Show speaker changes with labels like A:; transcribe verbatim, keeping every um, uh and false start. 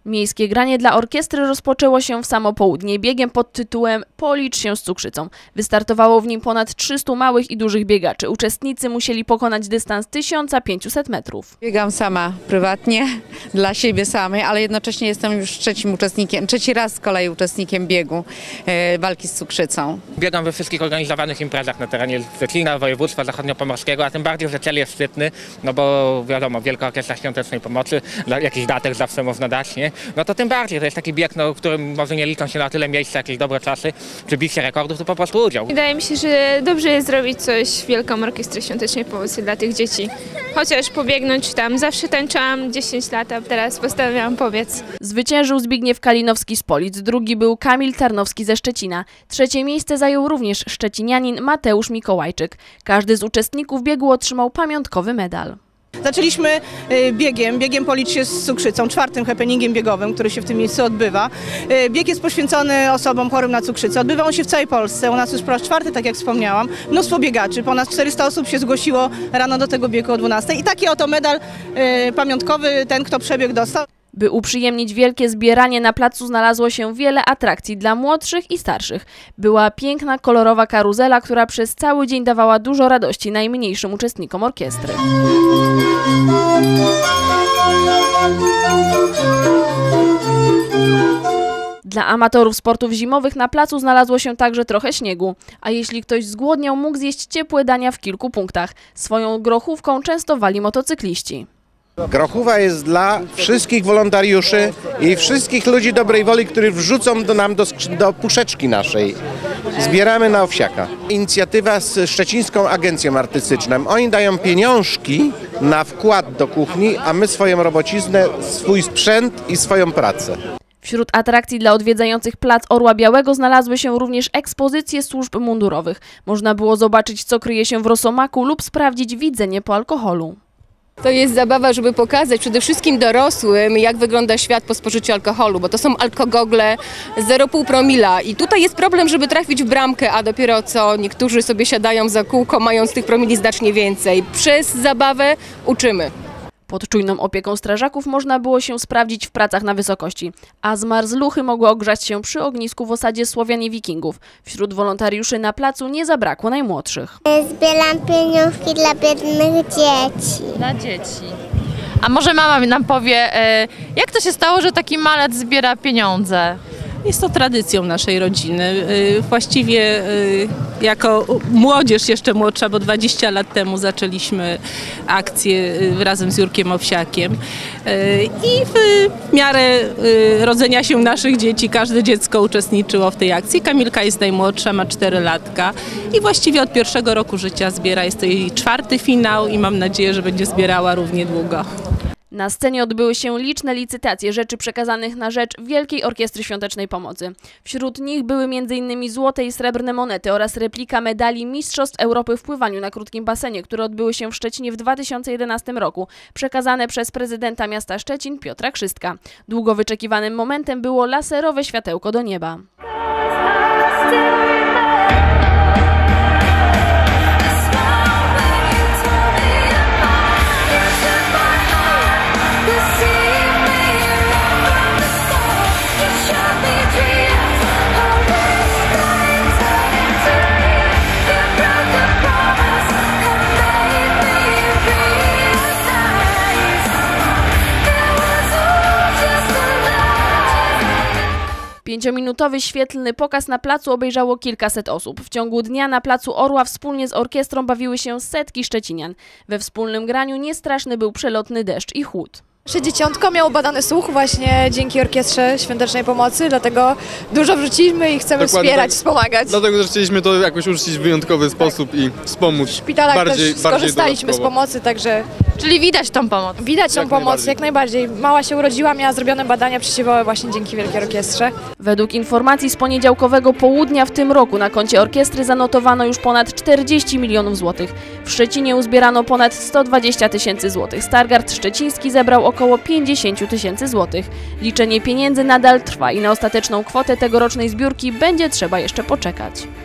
A: Miejskie granie dla orkiestry rozpoczęło się w samo południe biegiem pod tytułem Policz się z cukrzycą. Wystartowało w nim ponad trzystu małych i dużych biegaczy. Uczestnicy musieli pokonać dystans tysiąc pięćset metrów.
B: Biegam sama, prywatnie, dla siebie samej, ale jednocześnie jestem już trzecim uczestnikiem, trzeci raz z kolei uczestnikiem biegu e, walki z cukrzycą.
C: Biegam we wszystkich organizowanych imprezach na terenie Szczecina, województwa zachodniopomorskiego, a tym bardziej, że cel jest szczytny, no bo wiadomo, Wielka Orkiestra Świątecznej Pomocy, jakiś datek zawsze można dać, nie? No to tym bardziej, to jest taki bieg, no, w którym może nie liczą się na tyle miejsca, jakieś dobre czasy, czy bicie rekordów, to po prostu udział.
D: Wydaje mi się, że dobrze jest zrobić coś w Wielką Orkiestrę Świątecznej Pomocy dla tych dzieci. Chociaż pobiegnąć tam, zawsze tańczyłam dziesięć lat, a teraz postanowiłam pobiec.
A: Zwyciężył Zbigniew Kalinowski z Polic, drugi był Kamil Tarnowski ze Szczecina. Trzecie miejsce zajął również szczecinianin Mateusz Mikołajczyk. Każdy z uczestników biegu otrzymał pamiątkowy medal.
E: Zaczęliśmy biegiem, biegiem Policz się z cukrzycą, czwartym happeningiem biegowym, który się w tym miejscu odbywa. Bieg jest poświęcony osobom chorym na cukrzycę. Odbywa on się w całej Polsce, u nas już po raz czwarty, tak jak wspomniałam. Mnóstwo biegaczy, ponad czterysta osób się zgłosiło rano do tego biegu o dwunastej. I taki oto medal pamiątkowy ten, kto przebiegł, dostał.
A: By uprzyjemnić wielkie zbieranie, na placu znalazło się wiele atrakcji dla młodszych i starszych. Była piękna, kolorowa karuzela, która przez cały dzień dawała dużo radości najmniejszym uczestnikom orkiestry. Dla amatorów sportów zimowych na placu znalazło się także trochę śniegu, a jeśli ktoś zgłodniał, mógł zjeść ciepłe dania w kilku punktach. Swoją grochówką częstowali motocykliści.
F: Grochówa jest dla wszystkich wolontariuszy i wszystkich ludzi dobrej woli, których wrzucą do nam do, do puszeczki naszej. Zbieramy na owsiaka. Inicjatywa z Szczecińską Agencją Artystyczną. Oni dają pieniążki na wkład do kuchni, a my swoją robociznę, swój sprzęt i swoją pracę.
A: Wśród atrakcji dla odwiedzających Plac Orła Białego znalazły się również ekspozycje służb mundurowych. Można było zobaczyć, co kryje się w rosomaku lub sprawdzić widzenie po alkoholu.
G: To jest zabawa, żeby pokazać przede wszystkim dorosłym, jak wygląda świat po spożyciu alkoholu, bo to są alkogogle zero przecinek pięć promila i tutaj jest problem, żeby trafić w bramkę, a dopiero co niektórzy sobie siadają za kółko, mając tych promili znacznie więcej. Przez zabawę uczymy.
A: Pod czujną opieką strażaków można było się sprawdzić w pracach na wysokości, a zmarzluchy mogły ogrzać się przy ognisku w osadzie Słowianie Wikingów. Wśród wolontariuszy na placu nie zabrakło najmłodszych.
H: Zbieram pieniążki dla biednych dzieci.
I: Dla dzieci. A może mama nam powie, jak to się stało, że taki malec zbiera pieniądze?
J: Jest to tradycją naszej rodziny. Właściwie jako młodzież jeszcze młodsza, bo dwadzieścia lat temu zaczęliśmy akcję razem z Jurkiem Owsiakiem i w miarę rodzenia się naszych dzieci każde dziecko uczestniczyło w tej akcji. Kamilka jest najmłodsza, ma cztery latka i właściwie od pierwszego roku życia zbiera. Jest to jej czwarty finał i mam nadzieję, że będzie zbierała równie długo.
A: Na scenie odbyły się liczne licytacje rzeczy przekazanych na rzecz Wielkiej Orkiestry Świątecznej Pomocy. Wśród nich były między innymi złote i srebrne monety oraz replika medali Mistrzostw Europy w pływaniu na krótkim basenie, które odbyły się w Szczecinie w dwa tysiące jedenastym roku, przekazane przez prezydenta miasta Szczecin Piotra Krzystka. Długo wyczekiwanym momentem było laserowe światełko do nieba. Pięciominutowy świetlny pokaz na placu obejrzało kilkaset osób. W ciągu dnia na placu Orła wspólnie z orkiestrą bawiły się setki szczecinian. We wspólnym graniu niestraszny był przelotny deszcz i chłód.
K: Nasze dzieciątko miało badany słuch właśnie dzięki Orkiestrze Świątecznej Pomocy, dlatego dużo wrzuciliśmy i chcemy Dokładnie, wspierać, tak, wspomagać.
L: Dlatego też chcieliśmy to jakoś uczcić w wyjątkowy sposób tak. i wspomóc. W
K: szpitalach
L: bardziej,
K: też skorzystaliśmy z pomocy, także...
I: Czyli widać tą pomoc?
K: Widać tą jak pomoc, najbardziej. jak najbardziej. Mała się urodziła, miała zrobione badania przesiewowe właśnie dzięki Wielkiej Orkiestrze.
A: Według informacji z poniedziałkowego południa w tym roku na koncie orkiestry zanotowano już ponad czterdzieści milionów złotych. W Szczecinie uzbierano ponad sto dwadzieścia tysięcy złotych. Stargard Szczeciński zebrał około pięćdziesiąt tysięcy złotych. Liczenie pieniędzy nadal trwa i na ostateczną kwotę tegorocznej zbiórki będzie trzeba jeszcze poczekać.